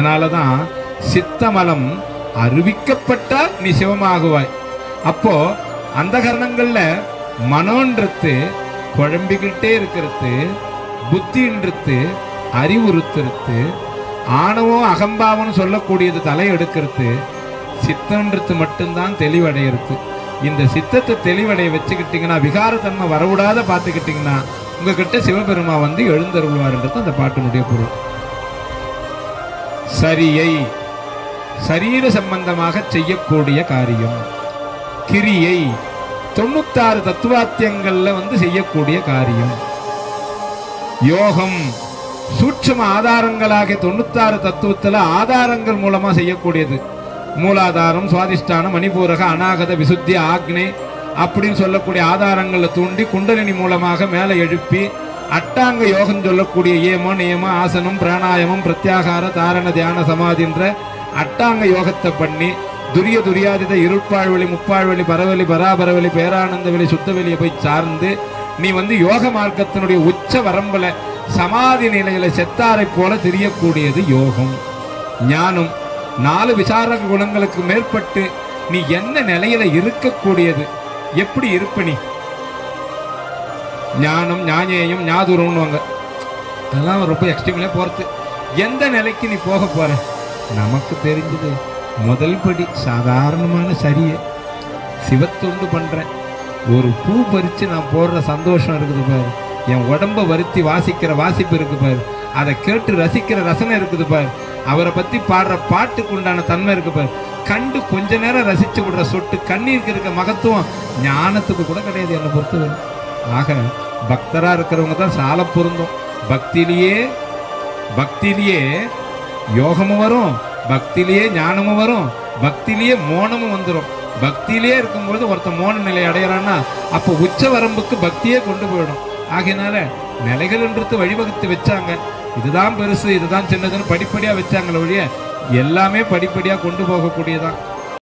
அதனாலதான் சித்தமலம் அறிவிக்கப்பட்டால் நீ சிவமாகுவாய். அப்போ அந்த கரணங்கள்ல மனோன்றது குழம்பிக்கிட்டே இருக்கிறது, புத்தின்றது அறிவுறுத்துறது, ஆணவம் அகம்பாவம் சொல்லக்கூடியது தலையெடுக்கிறது, சித்தன்றது மட்டும்தான் தெளிவடையிறது. இந்த சித்தத்தை தெளிவடைய வச்சுக்கிட்டீங்கன்னா, விகாரத்தன்மை வரவிடாத பார்த்துக்கிட்டீங்கன்னா உங்ககிட்ட சிவபெருமா வந்து எழுந்தருள்வார்ன்றது அந்த பாட்டினுடைய பொருள். சரியை சரீர சம்பந்தமாக செய்யக்கூடிய காரியம். கிரியை 96 தத்துவாத்தியங்கள்ல வந்து செய்யக்கூடிய காரியம். யோகம் சூட்சும ஆதாரங்களாக 96 தத்துவத்துல ஆதாரங்கள் மூலமா செய்யக்கூடியது. மூலாதாரம், சுவாதிஷ்டானம், மணிபூரக, அநாகத, விசுத்தி, ஆக்னே அப்படின்னு சொல்லக்கூடிய ஆதாரங்களை தூண்டி குண்டலினி மூலமாக மேலே எழுப்பி அட்டாங்க யோகம் சொல்லக்கூடிய ஏமம், நியமம், ஆசனம், பிராணாயமம், பிரத்யாகார, தாரண, தியான, சமாதின்ற அட்டாங்க யோகத்தை பண்ணி துரிய துரியாதித இருட்பாழ்வெளி, முப்பாழ்வெளி, பரவெளி, பராபரவெளி, பேரானந்த வெளி, சுத்த வெளியை போய் சார்ந்து நீ வந்து யோக மார்க்கத்தினுடைய உச்ச வரம்புல சமாதி நிலையில செத்தாரை போல தெரியக்கூடியது யோகம். ஞானம் 4 விசார குணங்களுக்கு மேற்பட்டு நீ என்ன நிலையில இருக்கக்கூடியது, எப்படி இருப்ப நீ? ஞானம், ஞானேயம், ஞாதுரம்னுவாங்க. அதெல்லாம் ரொம்ப எக்ஸ்ட்ரீம்ல போறது. எந்த நிலைக்கு நீ போக போற? நமக்கு தெரிஞ்சது முதல் படி சாதாரணமான சரியை சிவத்தொண்டு பண்றேன். ஒரு பூ பறிச்சு நான் போடுற சந்தோஷம் இருக்குது பாரு, என் உடம்ப வருத்தி வாசிக்கிற வாசிப்பு இருக்கு பாரு, அதை கேட்டு ரசிக்கிற ரசனை இருக்குது பாரு, அவரை பத்தி பாடுற பாட்டுக்கு உண்டான தன்மை இருக்கு பாரு, கண்டு கொஞ்ச நேரம் ரசிச்சு விடுற சொட்டு கண்ணீருக்கு இருக்க மகத்துவம் ஞானத்துக்கு கூட கிடையாது என்னை பொறுத்தவரை. ஆக பக்தரா இருக்கிறவங்க தான் சால பொருந்தும். பக்தியிலேயே யோகமும் வரும், பக்தியிலேயே ஞானமும் வரும், பக்தியிலேயே மோனமும் வந்துடும். பக்தியிலேயே இருக்கும்பொழுது ஒருத்தன் மோன நிலை அடையிறான்னா அப்போ உச்ச வரம்புக்கு பக்தியே கொண்டு போயிடும். ஆகையினால நிலைகள்ன்றது வழிவகுத்து வச்சாங்க. இதுதான் பெருசு, இதுதான் சின்னதுன்னு படிப்படியா வச்சாங்களே ஒழிய எல்லாமே படிப்படியா கொண்டு போகக்கூடியதான்.